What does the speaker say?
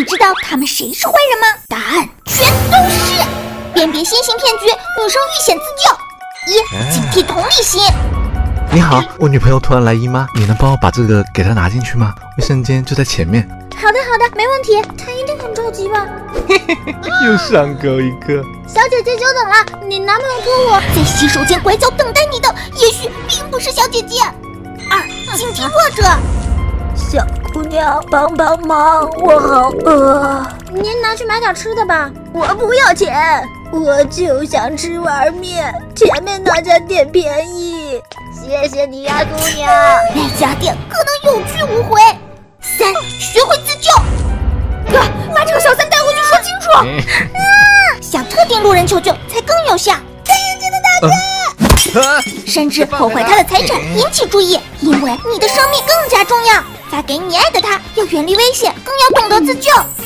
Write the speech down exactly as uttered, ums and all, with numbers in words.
知道他们谁是坏人吗？答案全都是。辨别新型骗局，女生遇险自救。一、警惕同理心。 你好，我女朋友突然来姨妈，你能帮我把这个给她拿进去吗？卫生间就在前面。 好的好的，没问题。她一定很着急吧？ 又上钩一个。 小姐姐久等了，你男朋友托我在洗手间拐角等待你的，也许并不是小姐姐。二、警惕弱者。 小姑娘，帮帮忙，我好饿。 您拿去买点吃的吧。 我不要钱，我就想吃碗面，前面那家店便宜。谢谢你呀，姑娘。 那家店可能有去无回。三、学会自救。哥，把这个小三带回去说清楚。啊！向特定路人求救才更有效。戴眼镜的大哥，啊、甚至破坏他的财产引起注意，因为你的生命更加重要。发给你爱的他，要远离危险，更要懂得自救。